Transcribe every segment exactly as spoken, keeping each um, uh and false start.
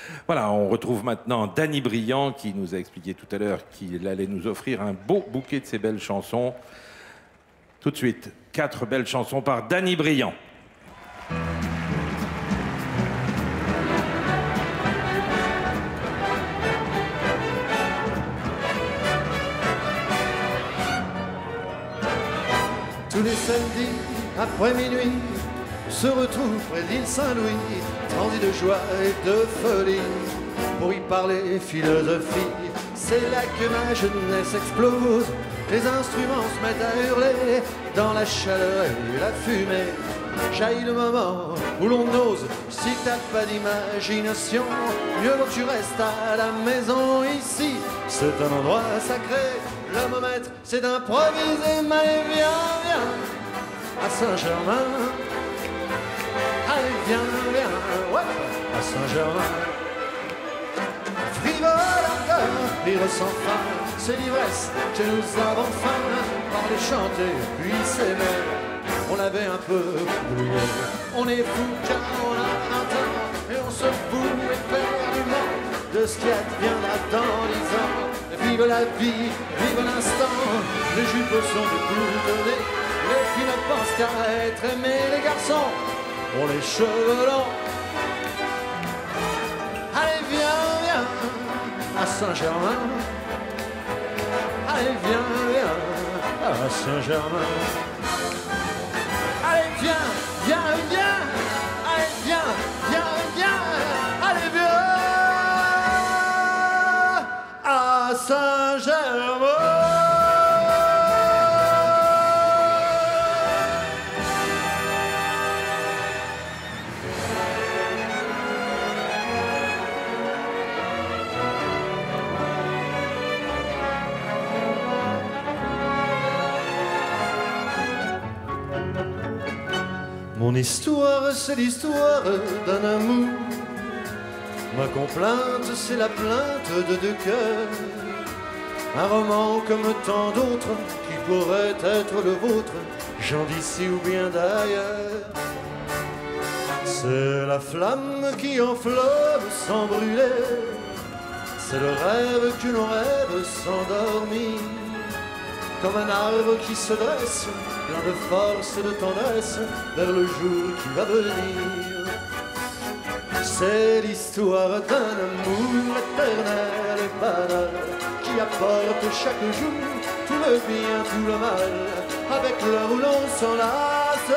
Voilà, on retrouve maintenant Danny Briand qui nous a expliqué tout à l'heure qu'il allait nous offrir un beau bouquet de ses belles chansons. Tout de suite, quatre belles chansons par Danny Briand. Tous les samedis, après minuit, on se retrouve près de l'île Saint-Louis, transi de joie et de folie, pour y parler philosophie. C'est là que ma jeunesse explose, les instruments se mettent à hurler, dans la chaleur et la fumée. Jaillit le moment où l'on ose, si t'as pas d'imagination, mieux vaut que tu restes à la maison ici. C'est un endroit sacré, le maître c'est d'improviser, mais viens, viens, à Saint-Germain. Allez, viens, viens, ouais, à Saint-Germain. Frivole encore, rire sans fin, c'est l'ivresse que nous avons faim, parler, chanter, puis s'aimer. On avait un peu oublié, on est fou car on a vingt ans, et on se fout éperdument de ce qui adviendra dans dix ans. Vive la vie, vive l'instant, les jupes sont de boutonnés, les filles ne pensent qu'à être aimées, les garçons ont les cheveux longs. Allez viens, viens, à Saint-Germain. Allez viens, viens, à Saint-Germain. Allez viens, viens, viens, allez viens, viens, viens, allez viens à Saint-Germain. Mon histoire, c'est l'histoire d'un amour. Ma complainte, c'est la plainte de deux cœurs. Un roman comme tant d'autres qui pourrait être le vôtre, gens d'ici ou bien d'ailleurs. C'est la flamme qui enflamme sans brûler, c'est le rêve que l'on rêve sans dormir. Comme un arbre qui se dresse, plein de force et de tendresse, vers le jour qui va venir. C'est l'histoire d'un amour éternel et banal, qui apporte chaque jour tout le bien, tout le mal, avec l'heure où l'on s'enlace,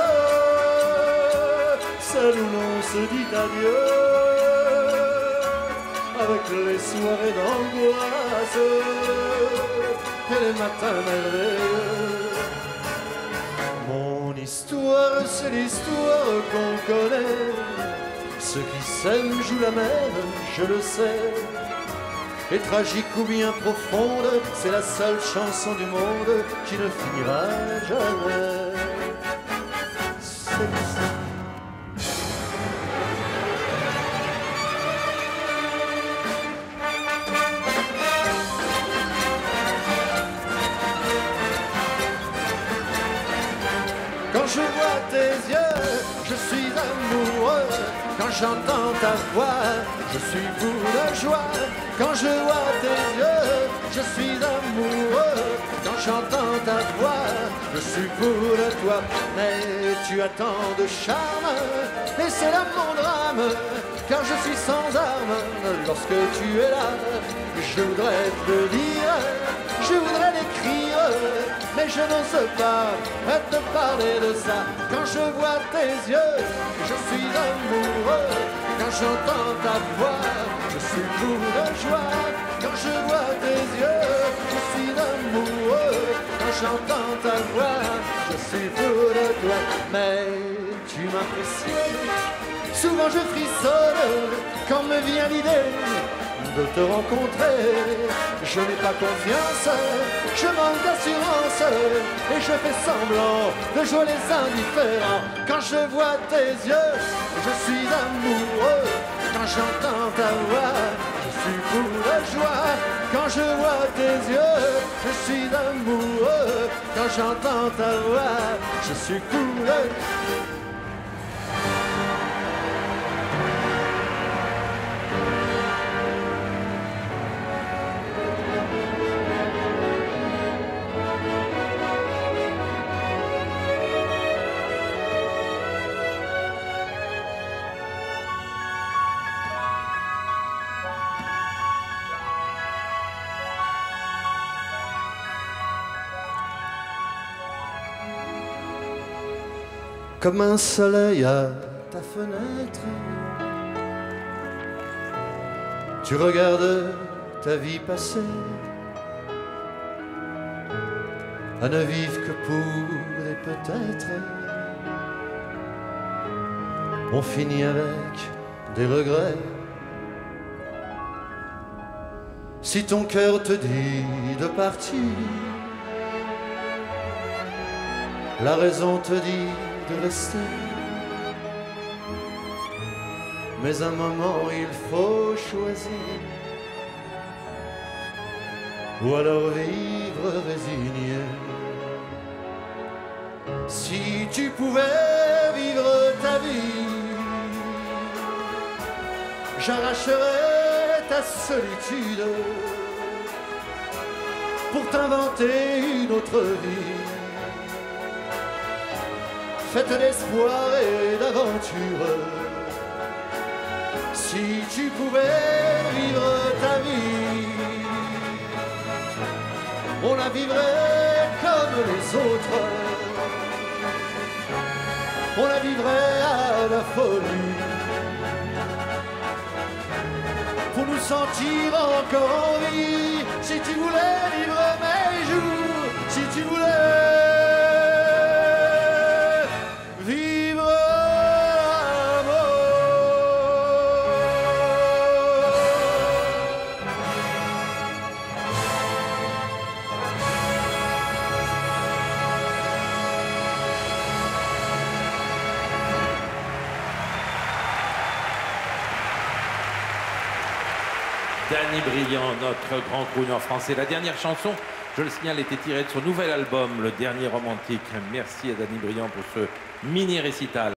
celle où l'on se dit adieu, avec les soirées d'angoisse et les matins merveilleux. Mon histoire, c'est l'histoire qu'on connaît. Ceux qui s'aiment jouent la même, je le sais. Et tragique ou bien profonde, c'est la seule chanson du monde qui ne finira jamais. C'est l'histoire. Quand je vois tes yeux, je suis amoureux. Quand j'entends ta voix, je suis fou de joie. Quand je vois tes yeux, je suis amoureux. Quand j'entends ta voix, je suis fou de toi. Mais tu as tant de charme, et c'est là mon drame. Car je suis sans armes lorsque tu es là. Je voudrais te le dire, je voudrais l'écrire, mais je n'ose pas te parler de ça. Quand je vois tes yeux, je suis amoureux. Quand j'entends ta voix, je suis fou de joie. Quand je vois tes yeux, je suis amoureux. Quand j'entends ta voix, je suis fou de toi. Mais tu m'impressionnes, souvent je frissonne quand me vient l'idée de te rencontrer. Je n'ai pas confiance, je manque d'assurance, et je fais semblant de jouer les indifférents. Quand je vois tes yeux, je suis amoureux. Quand j'entends ta voix, je suis fou de joie. Quand je vois tes yeux, je suis amoureux. Quand j'entends ta voix, je suis fou de... comme un soleil à ta fenêtre. Tu regardes ta vie passer, à ne vivre que pour des peut-être. On finit avec des regrets. Si ton cœur te dit de partir, la raison te dit de rester. Mais un moment il faut choisir, ou alors vivre résigné. Si tu pouvais vivre ta vie, j'arracherais ta solitude pour t'inventer une autre vie, faite d'espoir et d'aventure. Si tu pouvais vivre ta vie, on la vivrait comme les autres, on la vivrait à la folie, pour nous sentir encore en vie. Si tu voulais vivre mes jours, si tu voulais vivre l'amour. Danny Briand, notre grand crooner français. La dernière chanson, je le signale, était tirée de son nouvel album, Le Dernier Romantique. Merci à Danny Briand pour ce mini récital.